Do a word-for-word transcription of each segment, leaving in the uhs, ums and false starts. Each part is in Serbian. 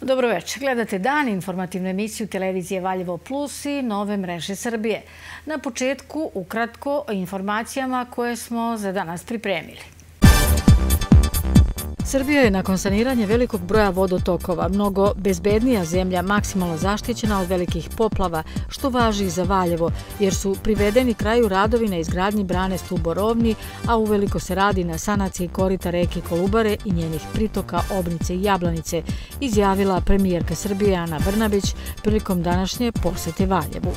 Dobro večer. Gledate Dan, informativnu emisiju televizije Valjevo Plus i Nove mreže Srbije. Na početku, ukratko o informacijama koje smo za danas pripremili. Srbija je nakon saniranja velikog broja vodotokova mnogo bezbednija zemlja, maksimalno zaštićena od velikih poplava, što važi i za Valjevo, jer su privedeni kraju radovi na izgradnji brane Stuborovni, a uveliko se radi na sanaciji korita reke Kolubare i njenih pritoka Obnice i Jablanice, izjavila premijerka Srbije Ana Brnabić prilikom današnje posete Valjevu.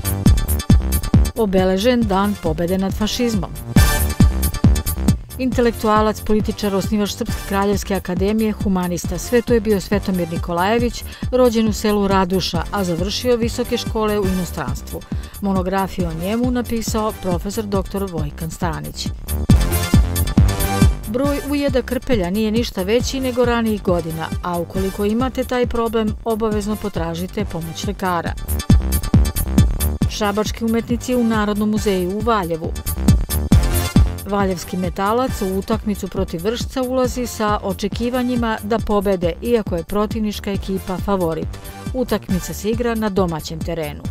Obeležen Dan pobede nad fašizmom. Intelektualac, političar, osnivač Srpske kraljevske akademije, humanista, sve to je bio Svetomir Nikolajević, rođen u selu Raduša, a završio visoke škole u inostranstvu. Monografiju o njemu napisao profesor doktor Vojkan Stanić. Broj ujeda krpelja nije ništa veći nego ranijih godina, a ukoliko imate taj problem, obavezno potražite pomoć lekara. Šabački umetnici u Narodnom muzeju u Valjevu. Valjevski metalac u utakmicu protiv Vršca ulazi sa očekivanjima da pobede, iako je protivnička ekipa favorit. Utakmica se igra na domaćem terenu.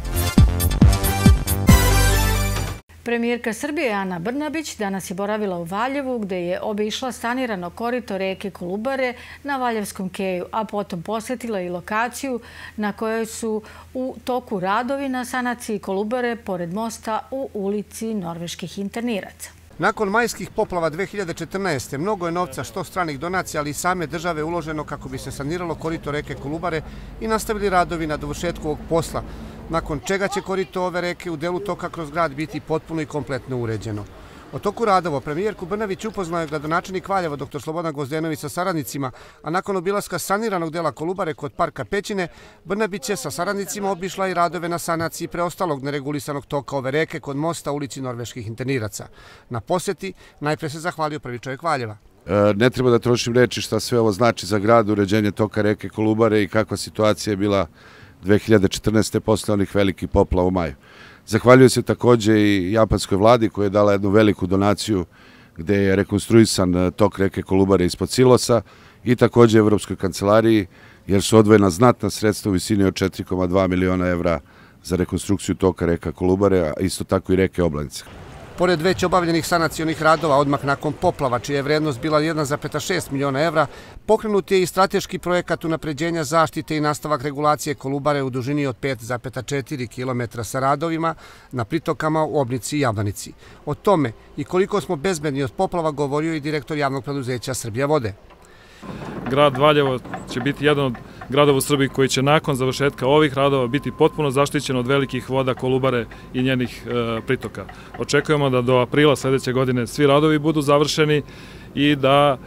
Premijerka Srbije Ana Brnabić danas je boravila u Valjevu, gde je obišla sanirano korito reke Kolubare na Valjevskom keju, a potom posjetila i lokaciju na kojoj su u toku radovi na sanaciji Kolubare pored mosta u ulici Norveških interniraca. Nakon majskih poplava dve hiljade četrnaeste. mnogo je novca što stranih donacija, ali i same države uloženo kako bi se saniralo korito reke Kolubare i nastavili radovi na dovršetku ovog posla, nakon čega će korito ove reke u delu toka kroz grad biti potpuno i kompletno uređeno. O toku radova premijerku Brnabić upoznao je gradonačelnik Valjeva dr Slobodan Gvozdenović sa saradnicima, a nakon obilaska saniranog dela Kolubare kod parka Pećine, Brnabić je sa saradnicima obišla i radove na sanaciji preostalog neregulisanog toka ove reke kod mosta u ulici Norveških interniraca. Na posjeti najpre se zahvalio prvi čovjek Valjeva. Ne treba da trošim reči šta sve ovo znači za grad, uređenje toka reke Kolubare i kakva situacija je bila dve hiljade četrnaeste. posle onih velikih poplava u maju. Zahvaljujem se također i japanskoj vladi koja je dala jednu veliku donaciju gde je rekonstruisan tok reke Kolubare ispod silosa i također Evropskoj kancelariji, jer su odvojena znatna sredstva u visini od četiri zarez dva miliona evra za rekonstrukciju toka reka Kolubare, a isto tako i reke Oblanice. Pored već obavljenih sanacionih radova odmah nakon poplava, čija je vrednost bila jedna zarez šest miliona evra, pokrenut je i strateški projekat unapređenja zaštite i nastavak regulacije Kolubare u dužini od pet zarez četiri kilometra sa radovima na pritokama u Obnici i Jablanici. O tome i koliko smo bezbedni od poplava govorio i direktor javnog preduzeća Srbija vode. Grad Valjevo će biti jedan od gradova u Srbiji koji će nakon završetka ovih radova biti potpuno zaštićen od velikih voda Kolubare i njenih pritoka. Očekujemo da do aprila sljedeće godine svi radovi budu završeni i da,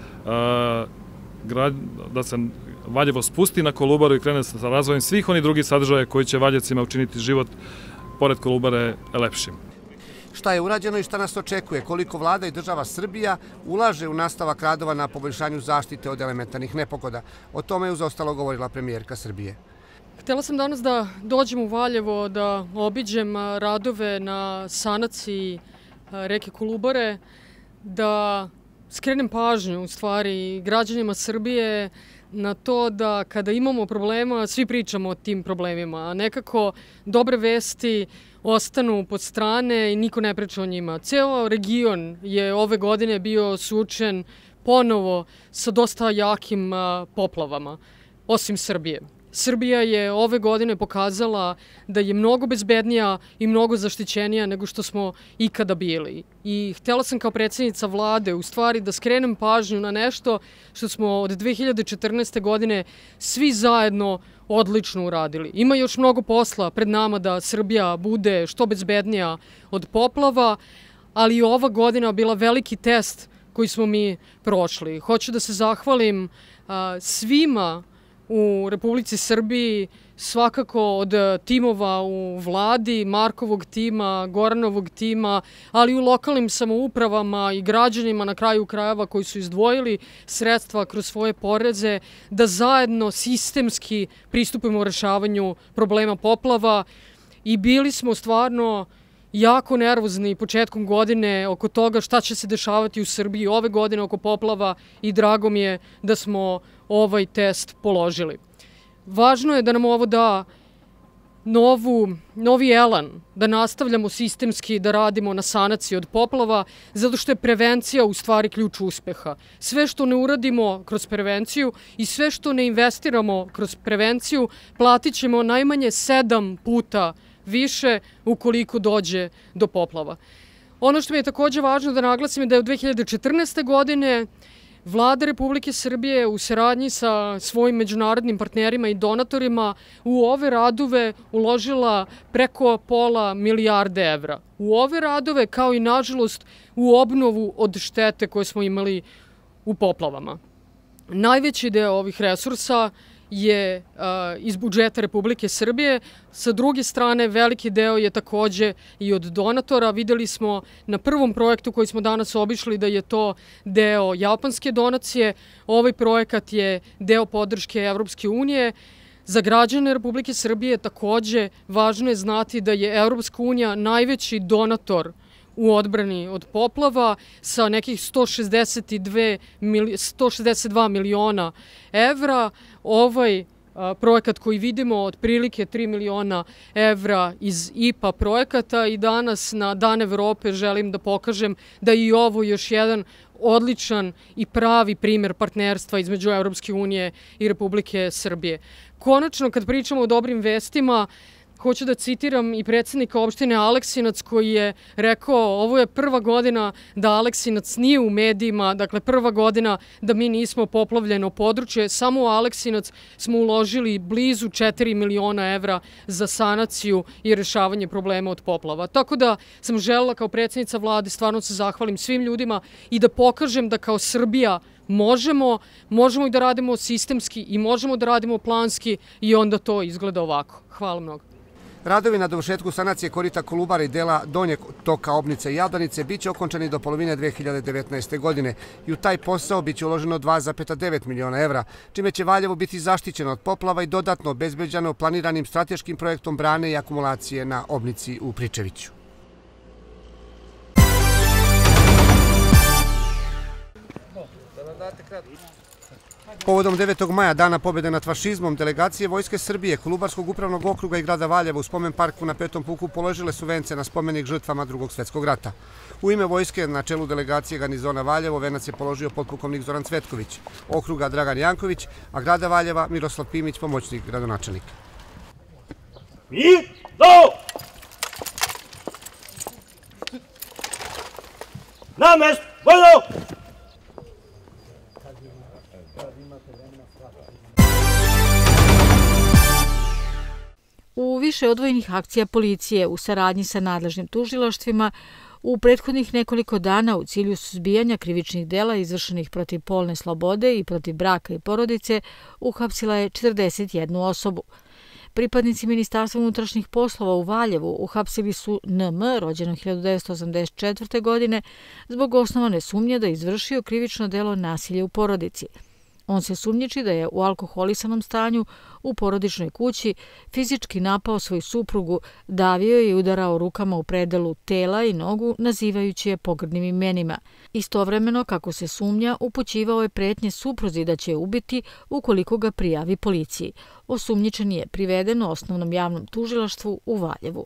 da se Valjevo spusti na Kolubaru i krene sa razvojem svih onih drugih sadržaja koji će Valjevcima učiniti život pored Kolubare lepšim. Šta je urađeno i šta nas očekuje, koliko vlada i država Srbija ulaže u nastavak radova na poboljšanju zaštite od elementarnih nepogoda. O tome je uz ostalo govorila premijerka Srbije. Htjela sam danas da dođem u Valjevo, da obiđem radove na sanaciji reke Kolubare, da skrenem pažnju u stvari građanima Srbije na to da kada imamo problema, svi pričamo o tim problemima, a nekako dobre vesti ostanu pod strane i niko ne priča o njima. Ceo region je ove godine bio suočen ponovo sa dosta jakim poplavama, osim Srbije. Srbija je ove godine pokazala da je mnogo bezbednija i mnogo zaštićenija nego što smo ikada bili. I htjela sam kao predsjednica vlade u stvari da skrenem pažnju na nešto što smo od dve hiljade četrnaeste. godine svi zajedno odlično uradili. Ima još mnogo posla pred nama da Srbija bude što bezbednija od poplava, ali i ova godina bila veliki test koji smo mi prošli. Hoću da se zahvalim a, svima u Republici Srbiji, svakako od timova u vladi, Markovog tima, Goranovog tima, ali i u lokalnim samoupravama i građanima na kraju krajeva koji su izdvojili sredstva kroz svoje poreze, da zajedno sistemski pristupimo rešavanju problema poplava i bili smo stvarno jako nervozni početkom godine oko toga šta će se dešavati u Srbiji ove godine oko poplava i drago mi je da smo ovaj test položili. Važno je da nam ovo da novu, novi elan, da nastavljamo sistemski da radimo na sanaciji od poplava, zato što je prevencija u stvari ključ uspeha. Sve što ne uradimo kroz prevenciju i sve što ne investiramo kroz prevenciju, platit ćemo najmanje sedam puta više ukoliko dođe do poplava. Ono što mi je takođe važno da naglasim je da je od dve hiljade četrnaeste. godine Vlada Republike Srbije u saradnji sa svojim međunarodnim partnerima i donatorima u ove radove uložila preko pola milijarde evra. U ove radove, kao i nažalost u obnovu od štete koje smo imali u poplavama. Najveći deo ovih resursa je uh, iz budžeta Republike Srbije. Sa druge strane, veliki deo je takođe i od donatora. Videli smo na prvom projektu koji smo danas obišli da je to deo japanske donacije. Ovaj projekat je deo podrške Evropske unije. Za građane Republike Srbije takođe važno je znati da je Evropska unija najveći donator u odbrani od poplava sa nekih sto šezdeset dva miliona evra. Ovaj a, projekat koji vidimo otprilike tri miliona evra iz I P A projekata i danas na Dan Evrope želim da pokažem da je i ovo još jedan odličan i pravi primer partnerstva između Evropske unije i Republike Srbije. Konačno, kad pričamo o dobrim vestima, hoću da citiram i predsjednika opštine Aleksinac koji je rekao ovo je prva godina da Aleksinac nije u medijima, dakle prva godina da mi nismo poplavljeno područje. Samo u Aleksinac smo uložili blizu četiri miliona evra za sanaciju i rešavanje problema od poplava. Tako da sam želela kao predsjednica vlade stvarno se zahvalim svim ljudima i da pokažem da kao Srbija možemo, možemo i da radimo sistemski i možemo da radimo planski i onda to izgleda ovako. Hvala mnogo. Radovi na dovršetku sanacije korita Kolubare i dela donjeg toka Obnice i Jadanice biće okončani do polovine dve hiljade devetnaeste. godine i u taj posao biće uloženo dva zarez devet miliona evra, čime će Valjevo biti zaštićeno od poplava i dodatno obezbeđeno planiranim strateškim projektom brane i akumulacije na Obnici u Pričeviću. Povodom devetog maja, Dana pobjede nad fašizmom, delegacije Vojske Srbije, Kolubarskog upravnog okruga i grada Valjeva u spomen parku na Petom puku položile su vence na spomenik žrtvama Drugog svjetskog rata. U ime Vojske na čelu delegacije garnizona Valjevo venac je položio potpukovnik Zoran Cvetković, okruga Dragan Janković, a grada Valjeva Miroslav Pimić, pomoćnik gradonačelnika. I do! Na mest, vojno! U više odvojenih akcija policije u saradnji sa nadležnim tužilaštvima u prethodnih nekoliko dana u cilju suzbijanja krivičnih dela izvršenih protiv polne slobode i protiv braka i porodice uhapsila je četrdeset jednu osobu. Pripadnici Ministarstva unutrašnjih poslova u Valjevu uhapsili su N M, rođenog hiljadu devetsto osamdeset četvrte. godine, zbog osnovane sumnje da je izvršio krivično delo nasilja u porodici. On se sumnjiči da je u alkoholisanom stanju u porodičnoj kući fizički napao svoju suprugu, davio je i udarao rukama u predelu tela i nogu, nazivajući je pogrdnim imenima. Istovremeno, kako se sumnja, upućivao je pretnje supruzi da će je ubiti ukoliko ga prijavi policiji. Osumnjičeni je priveden u osnovnom javnom tužilaštvu u Valjevu.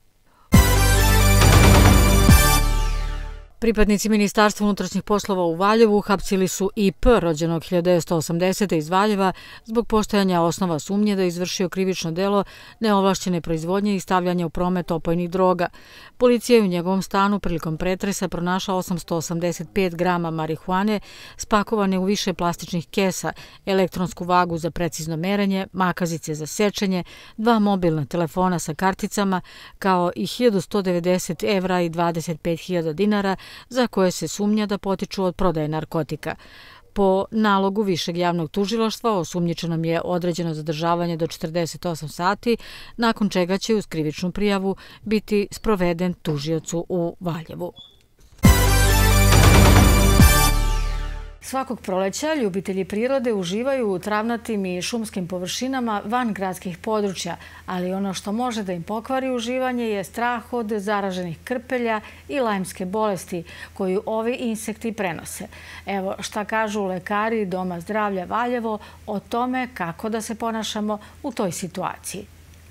Pripadnici Ministarstva unutrašnjih poslova u Valjevu uhapsili su I P, rođenog hiljadu devetsto osamdesete. iz Valjeva, zbog postojanja osnova sumnje da je izvršio krivično delo neovlašćene proizvodnje i stavljanja u promet opojnih droga. Policija je u njegovom stanu prilikom pretresa pronašla osamsto osamdeset pet grama marihuane, spakovane u više plastičnih kesa, elektronsku vagu za precizno merenje, makazice za sečenje, dva mobilna telefona sa karticama, kao i hiljadu sto devedeset evra i dvadeset pet hiljada dinara, za koje se sumnja da potiču od prodaje narkotika. Po nalogu Višeg javnog tužilaštva osumnjičenom je određeno zadržavanje do četrdeset osam sati, nakon čega će uz krivičnu prijavu biti sproveden tužiocu u Valjevu. svakog proleća ljubitelji prirode uživaju u travnatim i šumskim površinama van gradskih područja, ali ono što može da im pokvari uživanje je strah od zaraženih krpelja i lajmske bolesti koju ovi insekti prenose. Evo šta kažu lekari Doma zdravlja Valjevo o tome kako da se ponašamo u toj situaciji.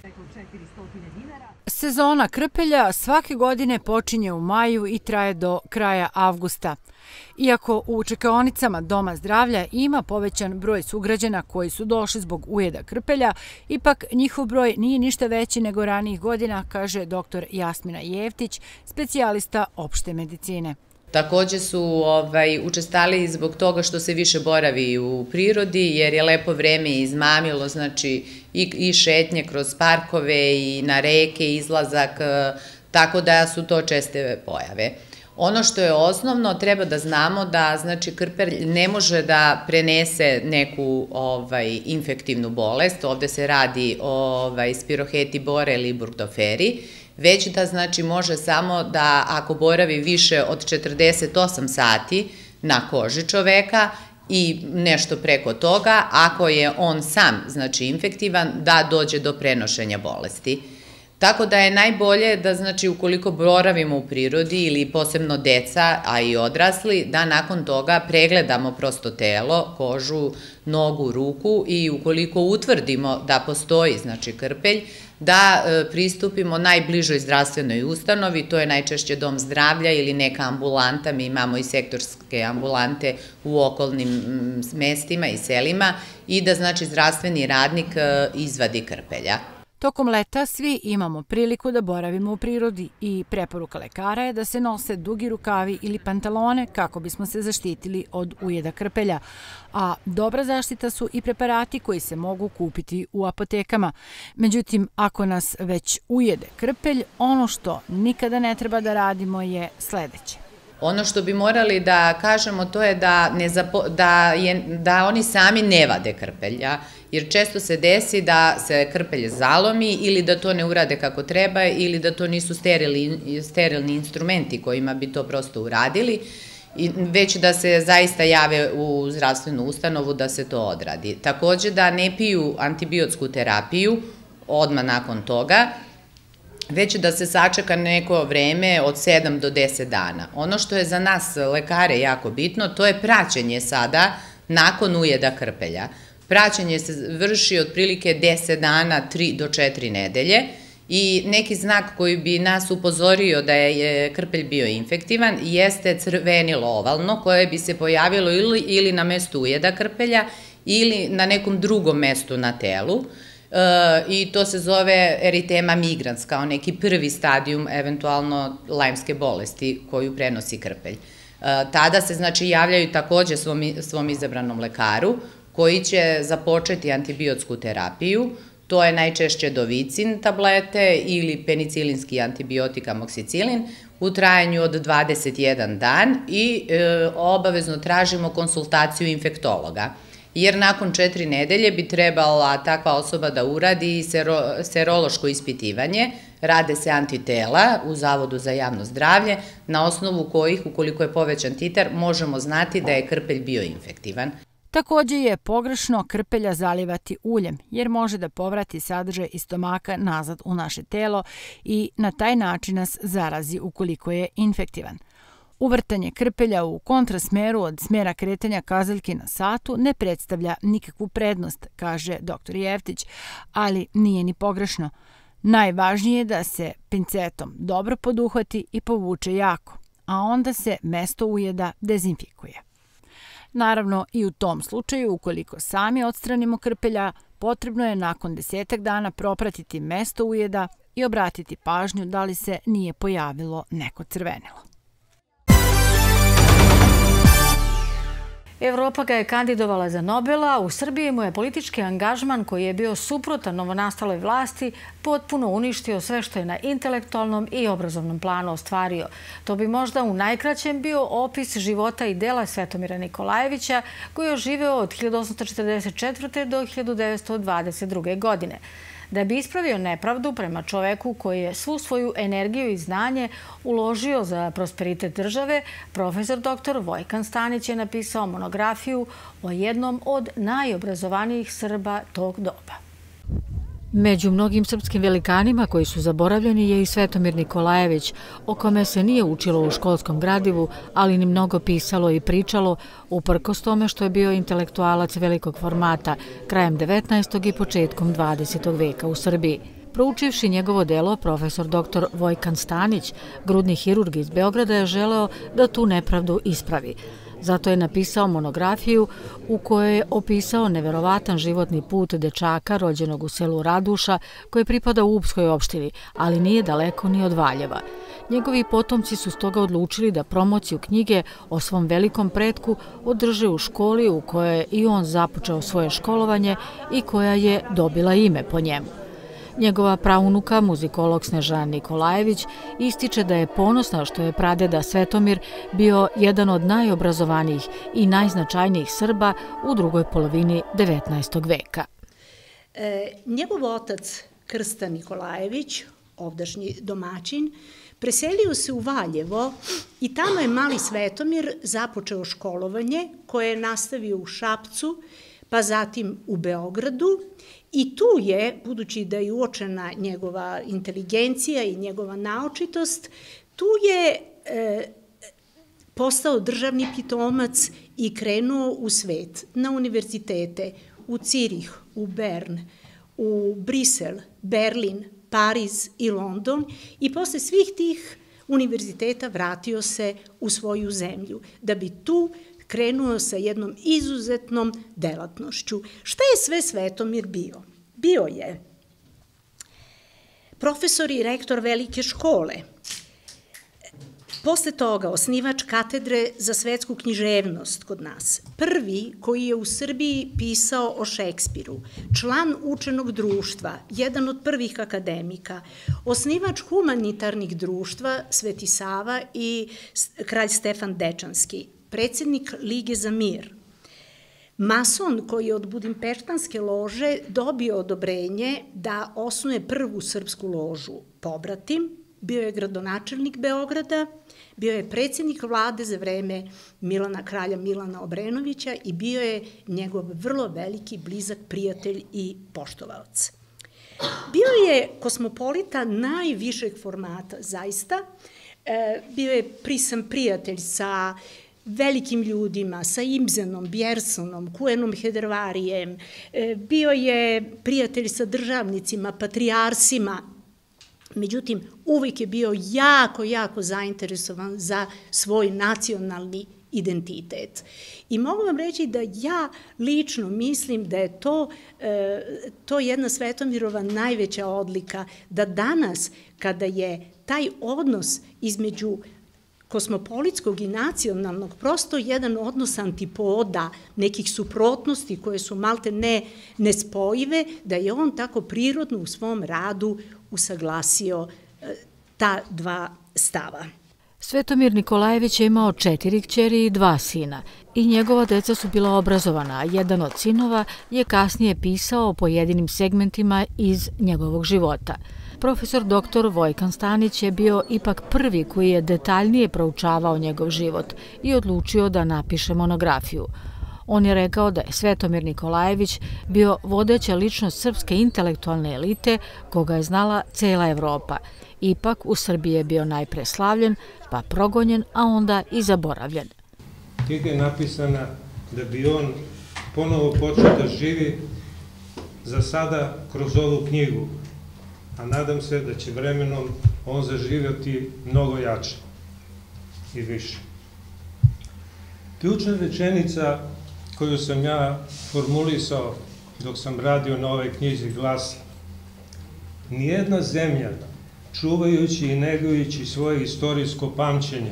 Sezona krpelja svake godine počinje u maju i traje do kraja avgusta. Iako u čekaonicama Doma zdravlja ima povećan broj sugrađana koji su došli zbog ujeda krpelja, ipak njihov broj nije ništa veći nego ranijih godina, kaže doktor Jasmina Jeftić, specijalista opšte medicine. Takođe su ovaj, učestali zbog toga što se više boravi u prirodi, jer je lepo vreme izmamilo, znači i, i šetnje kroz parkove i na reke, izlazak, tako da su to česte pojave. Ono što je osnovno, treba da znamo da znači, krpelj ne može da prenese neku ovaj, infektivnu bolest, ovde se radi o ovaj, spiroheti bore ili burgdorferi, već da znači može samo da ako boravi više od četrdeset osam sati na koži čoveka i nešto preko toga, ako je on sam znači infektivan, da dođe do prenošenja bolesti. Tako da je najbolje da znači ukoliko boravimo u prirodi ili posebno deca, a i odrasli, da nakon toga pregledamo prosto telo, kožu, nogu, ruku i ukoliko utvrdimo da postoji znači krpelj, da e, pristupimo najbližoj zdravstvenoj ustanovi, to je najčešće dom zdravlja ili neka ambulanta, mi imamo i sektorske ambulante u okolnim m, mestima i selima i da znači zdravstveni radnik e, izvadi krpelja. Tokom leta svi imamo priliku da boravimo u prirodi i preporuka lekara je da se nose dugi rukavi ili pantalone kako bismo se zaštitili od ujeda krpelja. A dobra zaštita su i preparati koji se mogu kupiti u apotekama. Međutim, ako nas već ujede krpelj, ono što nikada ne treba da radimo je sledeće. Ono što bi morali da kažemo to je da, ne zapo, da, je, da oni sami ne vade krpelja, jer često se desi da se krpelj zalomi ili da to ne urade kako treba ili da to nisu sterilni, sterilni instrumenti kojima bi to prosto uradili, već da se zaista jave u zdravstvenu ustanovu da se to odradi. Takođe da ne piju antibiotsku terapiju odmah nakon toga, već da se sačeka neko vreme od sedam do deset dana. Ono što je za nas lekare jako bitno, to je praćenje sada nakon ujeda krpelja. Praćenje se vrši otprilike deset dana, tri do četiri nedelje i neki znak koji bi nas upozorio da je krpelj bio infektivan jeste crvenilo ovalno koje bi se pojavilo ili, ili na mestu ujeda krpelja ili na nekom drugom mestu na telu. E, i to se zove eritema migrans, kao neki prvi stadijum eventualno lajmske bolesti koju prenosi krpelj. E, tada se znači javljaju takođe svom, svom izabranom lekaru koji će započeti antibiotsku terapiju, to je najčešće dovicin tablete ili penicilinski antibiotik amoksicilin u trajanju od dvadeset jedan dan i e, obavezno tražimo konsultaciju infektologa. Jer nakon četiri nedelje bi trebala takva osoba da uradi sero, serološko ispitivanje, rade se antitela u Zavodu za javno zdravlje, na osnovu kojih, ukoliko je povećan titar, možemo znati da je krpelj bio infektivan. Takođe je pogrešno krpelja zalivati uljem, jer može da povrati sadržaj iz stomaka nazad u naše telo i na taj način nas zarazi ukoliko je infektivan. Uvrtanje krpelja u kontrasmeru od smjera kretanja kazaljke na satu ne predstavlja nikakvu prednost, kaže doktor Jeftić, ali nije ni pogrešno. Najvažnije je da se pincetom dobro poduhvati i povuče jako, a onda se mesto ujeda dezinfikuje. Naravno, i u tom slučaju, ukoliko sami odstranimo krpelja, potrebno je nakon desetak dana propratiti mesto ujeda i obratiti pažnju da li se nije pojavilo neko crvenilo. Evropa ga je kandidovala za Nobela, u Srbiji mu je politički angažman koji je bio suprotan novonastaloj vlasti potpuno uništio sve što je na intelektualnom i obrazovnom planu ostvario. To bi možda u najkraćem bio opis života i dela Svetomira Nikolajevića koji je živeo od hiljadu osamsto četrdeset četvrte. do hiljadu devetsto dvadeset druge. godine. Da bi ispravio nepravdu prema čoveku koji je svu svoju energiju i znanje uložio za prosperitet države, profesor doktor Vojkan Stanić je napisao monografiju o jednom od najobrazovanijih Srba tog doba. Među mnogim srpskim velikanima koji su zaboravljeni je i Svetomir Nikolajević, o kome se nije učilo u školskom gradivu, ali ni mnogo pisalo i pričalo, uprkos tome što je bio intelektualac velikog formata krajem devetnaestog i početkom dvadesetog veka u Srbiji. Proučivši njegovo delo, profesor doktor Vojkan Stanić, grudni hirurg iz Beograda, je želeo da tu nepravdu ispravi. Zato je napisao monografiju u kojoj je opisao neverovatan životni put dečaka rođenog u selu Raduša koji pripada Upskoj opštini, ali nije daleko ni od Valjeva. Njegovi potomci su stoga odlučili da promociju knjige o svom velikom pretku održe u školi u kojoj je i on započeo svoje školovanje i koja je dobila ime po njemu. Njegova praunuka, muzikolog Snežana Nikolajević, ističe da je ponosna što je pradeda Svetomir bio jedan od najobrazovanijih i najznačajnijih Srba u drugoj polovini devetnaestog veka. E, njegov otac, Krsta Nikolajević, ovdašnji domaćin, preselio se u Valjevo i tamo je mali Svetomir započeo školovanje koje je nastavio u Šapcu, pa zatim u Beogradu. I tu je, budući da je uočena njegova inteligencija i njegova naočitost, tu je e, postao državni pitomac i krenuo u svet, na univerzitete, u Cirih, u Bern, u Brisel, Berlin, Pariz i London i posle svih tih univerziteta vratio se u svoju zemlju, da bi tu krenuo sa jednom izuzetnom delatnošću. Šta je sve Svetomir bio? Bio je profesor i rektor velike škole. Posle toga osnivač katedre za svetsku književnost kod nas. Prvi koji je u Srbiji pisao o Šekspiru. Član učenog društva, jedan od prvih akademika. Osnivač humanitarnih društva Sveti Sava i kralj Stefan Dečanski. Predsjednik Lige za mir. Mason koji je od Budimpeštanske lože dobio odobrenje da osnuje prvu srpsku ložu Pobratim, bio je gradonačelnik Beograda, bio je predsjednik vlade za vreme Milana kralja Milana Obrenovića i bio je njegov vrlo veliki blizak prijatelj i poštovalac. Bio je kosmopolita najvišeg formata, zaista. Bio je prisan prijatelj sa velikim ljudima, sa Ibsenom, Bjersonom, Kuenom Hedervarijem, bio je prijatelj sa državnicima, patrijarsima, međutim, uvijek je bio jako, jako zainteresovan za svoj nacionalni identitet. I mogu vam reći da ja lično mislim da je to, to jedna Svetomirova najveća odlika, da danas, kada je taj odnos između kosmopolitskog i nacionalnog, prosto jedan odnos antipoda, nekih suprotnosti koje su malte ne nespojive, da je on tako prirodno u svom radu usaglasio ta dva stava. Svetomir Nikolajević je imao četiri kćeri i dva sina i njegova deca su bila obrazovana, a jedan od sinova je kasnije pisao o pojedinim segmentima iz njegovog života. Profesor doktor Vojkan Stanić je bio ipak prvi koji je detaljnije proučavao njegov život i odlučio da napiše monografiju. On je rekao da je Svetomir Nikolajević bio vodeća ličnost srpske intelektualne elite koga je znala cela Evropa. Ipak u Srbiji je bio najpre slavljen, pa progonjen, a onda i zaboravljen. Knjiga je napisana da bi on ponovo počeo da živi za sada kroz ovu knjigu, a nadam se da će vremenom on zaživjeti mnogo jače i više. Ključna rečenica koju sam ja formulisao dok sam radio na ovoj knjizi glasi: nijedna zemlja, čuvajući i negujući svoje istorijsko pamćenje,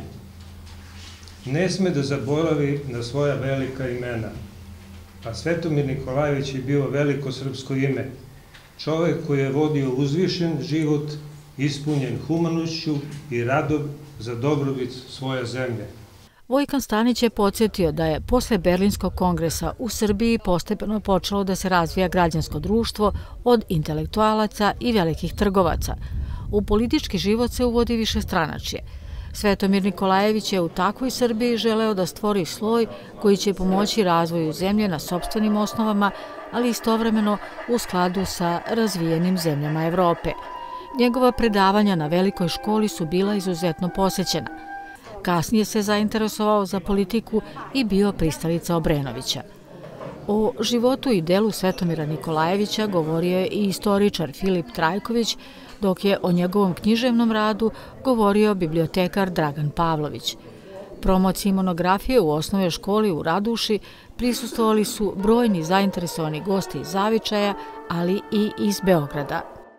ne sme da zaboravi na svoja velika imena. A Svetomir Nikolajević je bio veliko srpsko ime, čovek koji je vodio uzvišen život, ispunjen humanošću i radom za dobrobit svoje zemlje. Vojkan Stanić je podsjetio da je posle Berlinskog kongresa u Srbiji postepeno počelo da se razvija građansko društvo od intelektualaca i velikih trgovaca. U politički život se uvodi višestranačje. Svetomir Nikolajević je u takvoj Srbiji želeo da stvori sloj koji će pomoći razvoju zemlje na sopstvenim osnovama, ali istovremeno u skladu sa razvijenim zemljama Evrope. Njegova predavanja na velikoj školi su bila izuzetno posećena. Kasnije se zainteresovao za politiku i bio pristalica Obrenovića. O životu i delu Svetomira Nikolajevića govorio je i istoričar Filip Trajković, dok je o njegovom književnom radu govorio bibliotekar Dragan Pavlović. Promociji monografije u osnovnoj školi u Raduši prisustvovali su brojni zainteresovani gosti iz Zavičaja, ali i iz Beograda.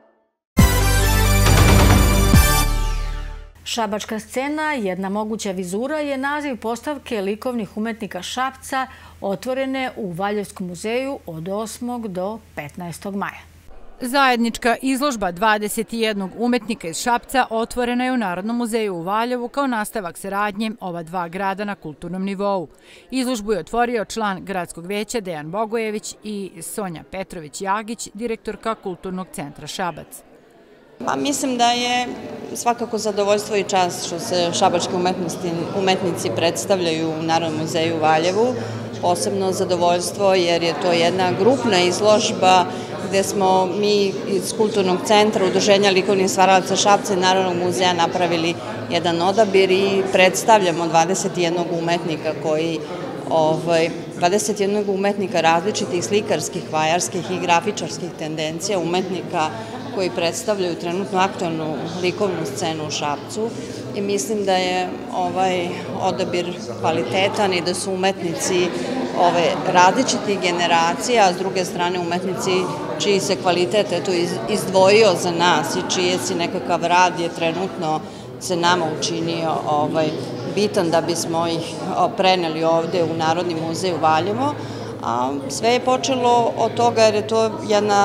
Šabačka scena, jedna moguća vizura, je naziv postavke likovnih umetnika Šapca otvorene u Valjevskom muzeju od osmog do petnaestog maja. Zajednička izložba dvadeset jednog umetnika iz Šapca otvorena je u Narodnom muzeju u Valjevu kao nastavak saradnje ova dva grada na kulturnom nivou. Izložbu je otvorio član Gradskog veća Dejan Bogojević i Sonja Petrović-Jagić, direktorka Kulturnog centra Šabac. Pa mislim da je svakako zadovoljstvo i čast što se šabački umetnici predstavljaju u Narodnom muzeju u Valjevu. Posebno zadovoljstvo jer je to jedna grupna izložba gde smo mi iz Kulturnog centra Udruženja likovnih stvaralaca Šapca i Narodnog muzeja napravili jedan odabir i predstavljamo dvadeset jednog umetnika koji dvadeset jednog umetnika različitih slikarskih, vajarskih i grafičarskih tendencija, umetnika koji predstavljaju trenutno aktualnu likovnu scenu u Šapcu i mislim da je ovaj odabir kvalitetan i da su umetnici ove različitih generacija, a s druge strane umetnici čiji se kvalitet izdvojio za nas i čije si nekakav rad je trenutno se nama učinio bitan da bismo ih preneli ovde u Narodni muzej u Valjevo. Sve je počelo od toga jer je to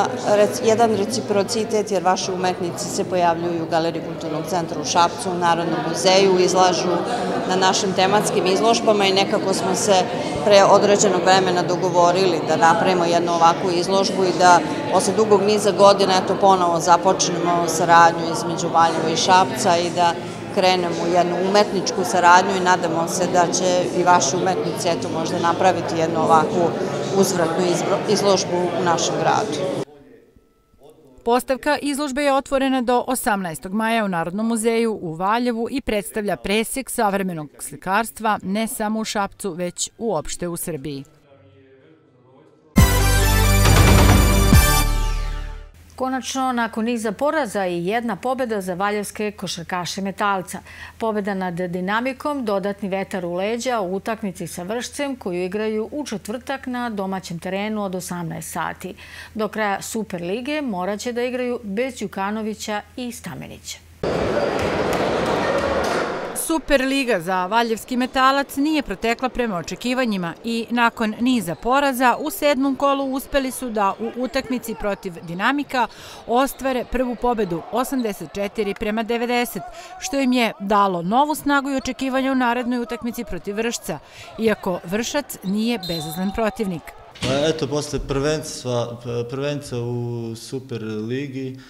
jedan reciprocitet jer vaši umetnici se pojavljuju u Galeriji Kulturnog centra u Šapcu, u Narodnom muzeju, izlažu na našim tematskim izložbama i nekako smo se pre određenog vremena dogovorili da napravimo jednu ovakvu izložbu i da posle dugog niza godina eto ponovo započnemo saradnju između Valjeva i Šapca i da krenemo u jednu umetničku saradnju i nadamo se da će i vaši umetnici eto možda napraviti jednu ovakvu uzvratnu izložbu u našem gradu. Postavka izložbe je otvorena do osamnaestog maja u Narodnom muzeju u Valjevu i predstavlja presjek savremenog slikarstva ne samo u Šapcu, već uopšte u Srbiji. Konačno, nakon niza poraza i jedna pobjeda za valjevske košarkaše Metalca. Pobjeda nad Dinamikom, dodatni vetar u leđa u utakmici sa Vršcem koju igraju u četvrtak na domaćem terenu od osamnaest sati. Do kraja Superlige morat će da igraju bez Đukanovića i Stamenića. Superliga za Valjevski Metalac nije protekla prema očekivanjima i nakon niza poraza u sedmom kolu uspeli su da u utakmici protiv Dinamika ostvare prvu pobedu osamdeset četiri prema devedeset, što im je dalo novu snagu i očekivanja u narednoj utakmici protiv Vršca, iako Vršac nije bezazlen protivnik. Eto, posle prvenca u Superligi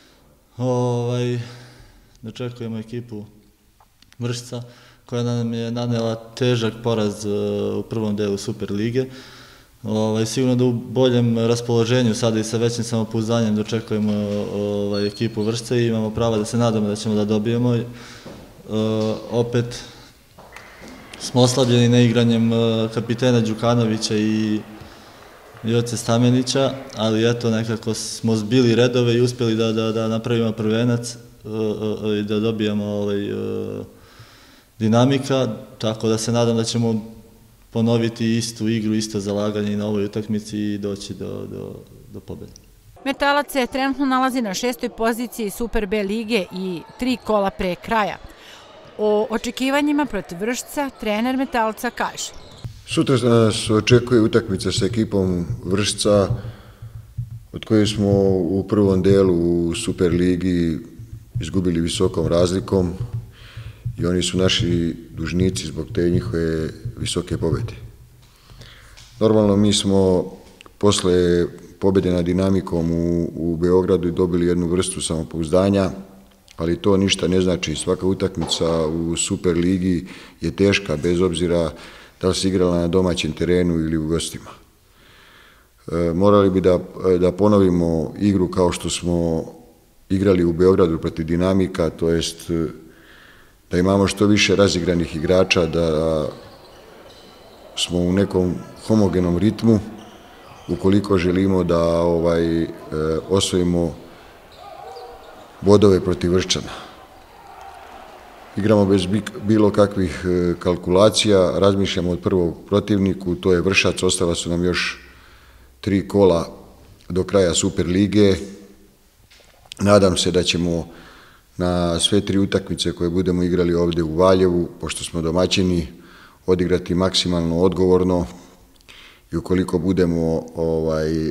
dočekujemo ekipu Vršca, koja nam je nanela težak poraz u prvom delu Superlige. Sigurno da u boljem raspoloženju sada i sa većim samopouzdanjem dočekujemo ekipu Vršca i imamo prava da se nadamo da ćemo da dobijemo. Opet smo oslabljeni neigranjem kapitena Đukanovića i Joce Stamenića, ali eto nekako smo zbili redove i uspjeli da napravimo prvenac i da dobijemo Dinamika, tako da se nadam da ćemo ponoviti istu igru, isto zalaganje i na ovoj utakmici i doći do pobjede. Metalac se trenutno nalazi na šestoj poziciji Super B lige i tri kola pre kraja. O očekivanjima protiv Vršca trener Metalca kaže. Sutra nas očekuje utakmica sa ekipom Vršca, od koje smo u prvom delu u Superligi izgubili visokom razlikom i oni su naši dužnici zbog te njihove visoke pobjede. Normalno mi smo posle pobjede nad Dinamikom u, u Beogradu dobili jednu vrstu samopouzdanja, ali to ništa ne znači. Svaka utakmica u Superligi je teška, bez obzira da li se igrala na domaćem terenu ili u gostima. E, morali bi da, da ponovimo igru kao što smo igrali u Beogradu protiv Dinamika, to jest da imamo što više razigranih igrača, da smo u nekom homogenom ritmu, ukoliko želimo da ovaj, e, osvojimo bodove protiv Vrščana. Igramo bez bilo kakvih kalkulacija, razmišljamo od prvog protivniku, to je Vršac, ostala su nam još tri kola do kraja Superlige. Nadam se da ćemo na sve tri utakmice koje budemo igrali ovdje u Valjevu, pošto smo domaćini, odigrati maksimalno odgovorno i ukoliko budemo ovaj,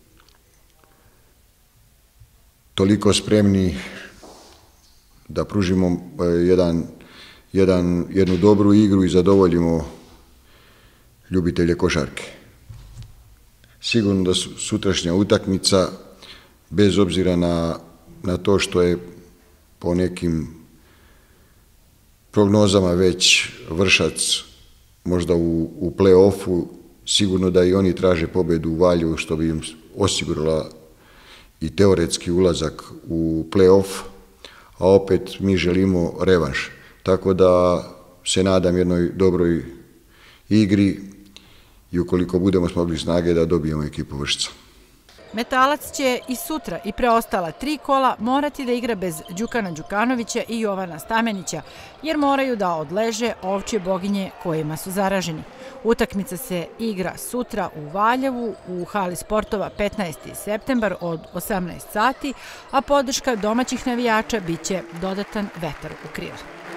toliko spremni da pružimo jedan, jedan, jednu dobru igru i zadovoljimo ljubitelje košarke. Sigurno da su sutrašnja utakmica, bez obzira na, na to što je po nekim prognozama već Vršac možda u, u play-offu, sigurno da i oni traže pobjedu u Valjevu, što bi im osigurala i teoretski ulazak u play-off, a opet mi želimo revanš. Tako da se nadam jednoj dobroj igri i ukoliko budemo smogli snage da dobijemo ekipu Vršca. Metalac će i sutra i preostala tri kola morati da igra bez Đukana Đukanovića i Jovana Stamenića, jer moraju da odleže ovčje boginje kojima su zaraženi. Utakmica se igra sutra u Valjevu u hali sportova petnaesti septembar od osamnaest sati, a podrška domaćih navijača biće dodatan vetar u krila.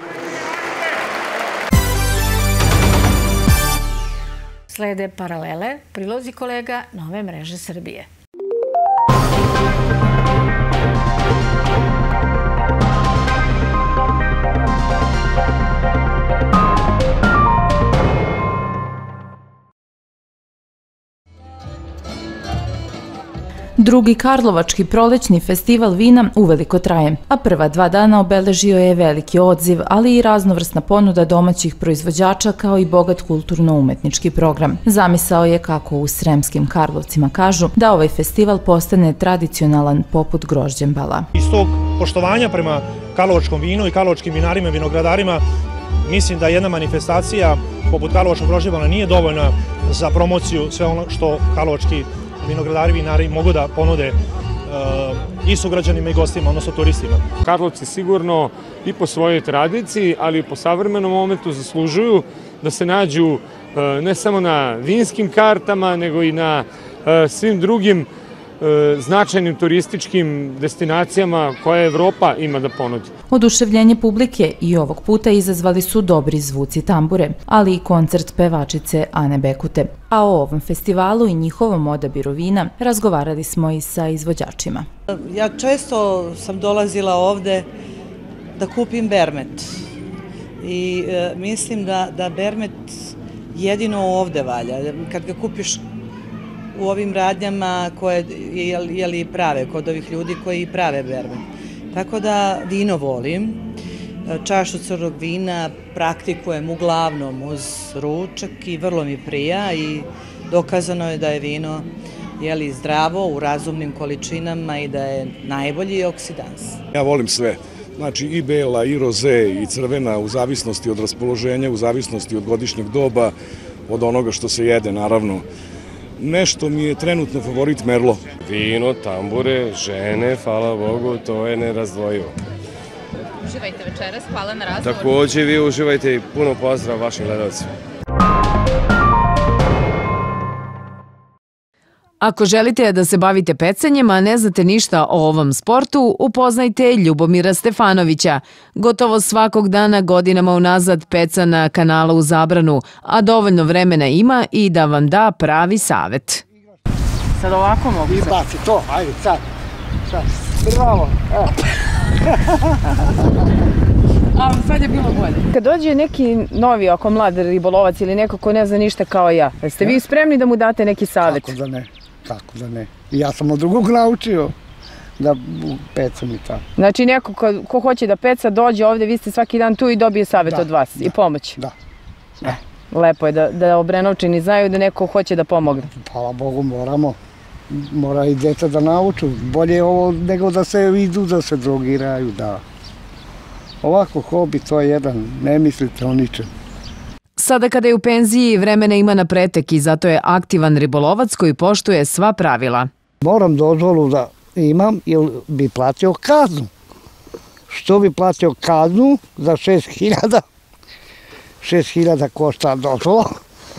Slede paralele, prilozi kolega Nove mreže Srbije. Drugi Karlovački prolećni festival vina uveliko traje, a prva dva dana obeležio je veliki odziv, ali i raznovrsna ponuda domaćih proizvođača kao i bogat kulturno-umetnički program. Zamisao je, kako u Sremskim Karlovcima kažu, da ovaj festival postane tradicionalan poput grožđembala. Iz tog poštovanja prema karlovačkom vinu i karlovačkim vinarima i vinogradarima, mislim da jedna manifestacija poput karlovačkog grožđembala nije dovoljna za promociju sve ono što karlovački vinogradari, vinari mogu da ponude i sugrađanima i gostima, odnosno turistima. Karlovci sigurno i po svojoj tradiciji, ali i po savremenom momentu zaslužuju da se nađu ne samo na vinskim kartama, nego i na svim drugim značajnim turističkim destinacijama koje Evropa ima da ponudi. Oduševljenje publike i ovog puta izazvali su dobri zvuci tambure, ali i koncert pevačice Ane Bekute. A o ovom festivalu i njihovom odabiru vina razgovarali smo i sa izvođačima. Ja često sam dolazila ovde da kupim bermet i e, mislim da, da bermet jedino ovde valja. Kad ga kupiš u ovim radnjama koje je li prave, kod ovih ljudi koji prave bermet. Tako da vino volim, čašu crnog vina praktikujem uglavnom uz ručak i vrlo mi prija i dokazano je da je vino jeli, zdravo u razumnim količinama i da je najbolji oksidans. Ja volim sve. Znači i bela, i roze, i crvena, u zavisnosti od raspoloženja, u zavisnosti od godišnjeg doba, od onoga što se jede, naravno. Nešto mi je trenutno favorit Merlo. Vino, tambure, žene, hvala Bogu, to je nerazdvojivo. Uživajte večeras, hvala na razgovor. Također vi uživajte i puno pozdrav vašim gledalcima. Ako želite da se bavite pecanjem, a ne znate ništa o ovom sportu, upoznajte Ljubomira Stefanovića. Gotovo svakog dana godinama unazad peca na kanalu u zabranu, a dovoljno vremena ima i da vam da pravi savet. Sad ovako mogu se? I baci to, ajde, sad. Sad, bravo, evo. A sad je bilo bolje. Kad dođe neki novi, ako mlad ribolovac ili neko ko ne zna ništa kao ja, jeste vi spremni da mu date neki savjet? Kako da ne, kako da ne. Ja sam od drugog naučio da pecam i tako. Znači neko ko, ko hoće da peca dođe ovde, vi ste svaki dan tu i dobije savjet od vas i pomoć? Da. Da. Lepo je da, da Obrenovčani znaju da neko hoće da pomogne. Hvala Bogu, moramo. Mora i djeca da nauču. Bolje je ovo nego da se idu, da se drogiraju, da. Ovako hobi, to je jedan, ne mislite o ničem. Sada kada je u penziji, vremena ima na pretek i zato je aktivan ribolovac koji poštuje sva pravila. Moram dozvolu da imam jer bi platio kaznu. Što bi platio kaznu za šest hiljada? šest hiljada košta dozvola.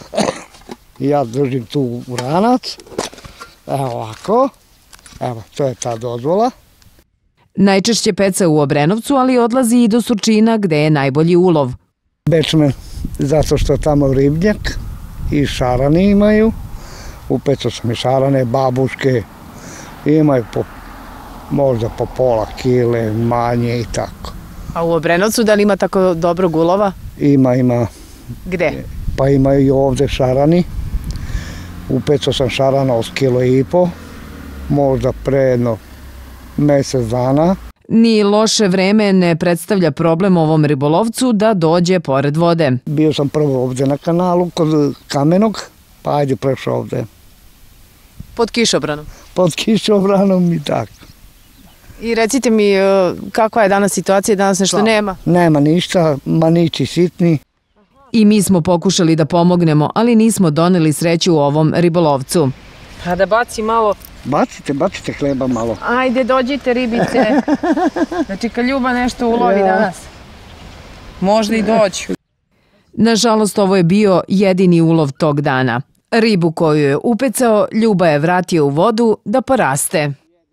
Ja držim tu uranac. Evo ovako. Evo, to je ta dozvola. Najčešće peca u Obrenovcu, ali odlazi i do Surčina gde je najbolji ulov. Bečmen, zato što tamo ribnjak i šarani imaju. Upecao sam i šarane, babuške. Imaju po, možda po pola kile, manje i tako. A u Obrenovcu da li ima tako dobrog ulova? Ima, ima. Gde? Pa imaju i ovde šarani. Upecao sam šarana od kilo i po, možda pre jedno mesec dana. Ni loše vreme ne predstavlja problem ovom ribolovcu da dođe pored vode. Bio sam prvo ovde na kanalu kod Kamenog, pa ajde prešao ovde. Pod kišobranom? Pod kišobranom i tako. I recite mi kakva je danas situacija, danas nešto nema? Nema ništa, manići sitni. I mi smo pokušali da pomognemo, ali nismo doneli sreću u ovom ribolovcu. Pa da baci malo... Bacite, bacite hleba malo. Ajde, dođite ribice. Znači, kad Ljuba nešto ulovi danas, možda i doći. Nažalost, ovo je bio jedini ulov tog dana. Ribu koju je upecao, Ljuba je vratio u vodu da poraste.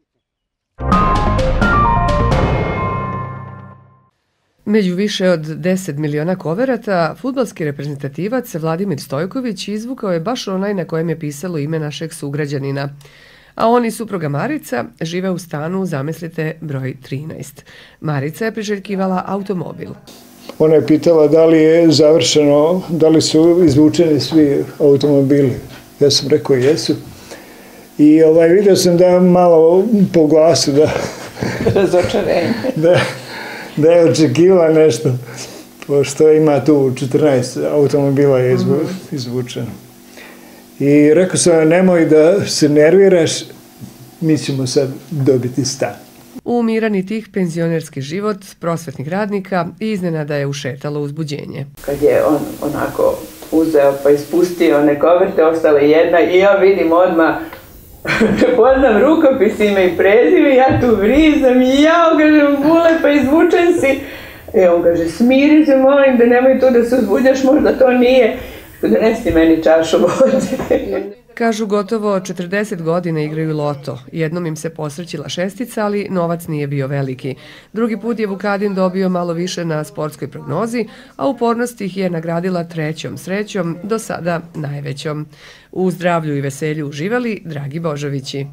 Među više od deset miliona koverata, fudbalski reprezentativac Vladimir Stojković izvukao je baš onaj na kojem je pisalo ime našeg sugrađanina. A on i supruga Marica žive u stanu, zamislite, broj trinaest. Marica je priželjkivala automobil. Ona je pitala da li je završeno, da li su izvučeni svi automobili. Ja sam rekao jesu. I ovaj, vidio sam da malo po glasu da... Razočarenje. Da, da je očekivala nešto, pošto ima tu četrnaest automobila je izvu, izvučeno. I rekao sam, nemoj da se nerviraš, mi ćemo sad dobiti stan. U umirani tih penzionerski život prosvetnih radnika iznenada je ušetalo uzbuđenje. Kad je on onako uzeo pa ispustio one koverte, ostala jedna i ja vidim odmah, prepoznam rukopis, ime i prezime, ja tu vrizam i ja, kažem, Bule, pa izvučen si. I on kaže, smiri se, molim, da nemoj tu da se uzbuđaš, možda to nije. Donesti meni čašu vode. Kažu, gotovo četrdeset godina igraju loto. Jednom im se posrećila šestica, ali novac nije bio veliki. Drugi put je Vukadin dobio malo više na sportskoj prognozi, a upornost ih je nagradila trećom srećom, do sada najvećom. U zdravlju i veselju uživali Dragi Božovići.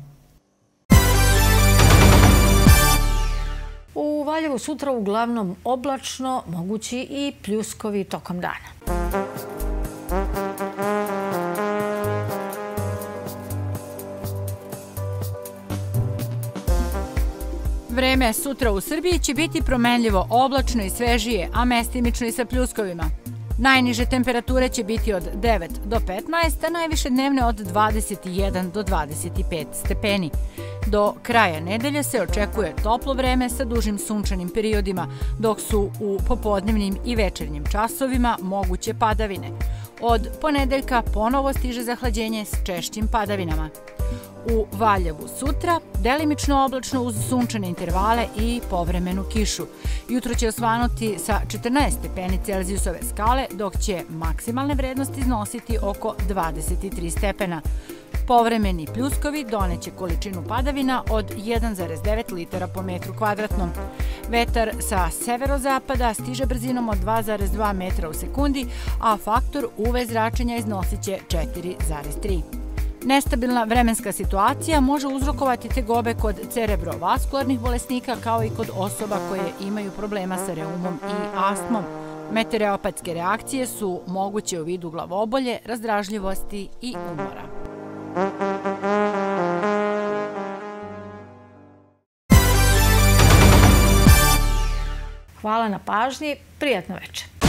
U Valjevu sutra uglavnom oblačno, mogući i pljuskovi tokom dana. Vreme sutra u Srbiji će biti promenljivo oblačno i svežije, a mestimično i sa pljuskovima. Najniže temperature će biti od devet do petnaest, a najviše dnevne od dvadeset jedan do dvadeset pet stepeni. Do kraja nedelje se očekuje toplo vreme sa dužim sunčanim periodima, dok su u popodnevnim i večernjim časovima moguće padavine. Od ponedeljka ponovo stiže zahlađenje s češćim padavinama. U Valjevu sutra delimično oblačno uz sunčane intervale i povremenu kišu. Jutro će osvanuti sa četrnaest stepeni Celzijusove skale, dok će maksimalne vrednosti iznositi oko dvadeset tri stepena. Povremeni pljuskovi doneće količinu padavina od jedan zarez devet litara po metru kvadratnom. Vetar sa severozapada stiže brzinom od dva zarez dva metra u sekundi, a faktor U V zračenja iznosit će četiri zarez tri. Nestabilna vremenska situacija može uzrokovati tegobe kod cerebrovaskularnih bolesnika kao i kod osoba koje imaju problema sa reumom i astmom. Meteoropatske reakcije su moguće u vidu glavobolje, razdražljivosti i umora. Hvala na pažnji, prijatno večer.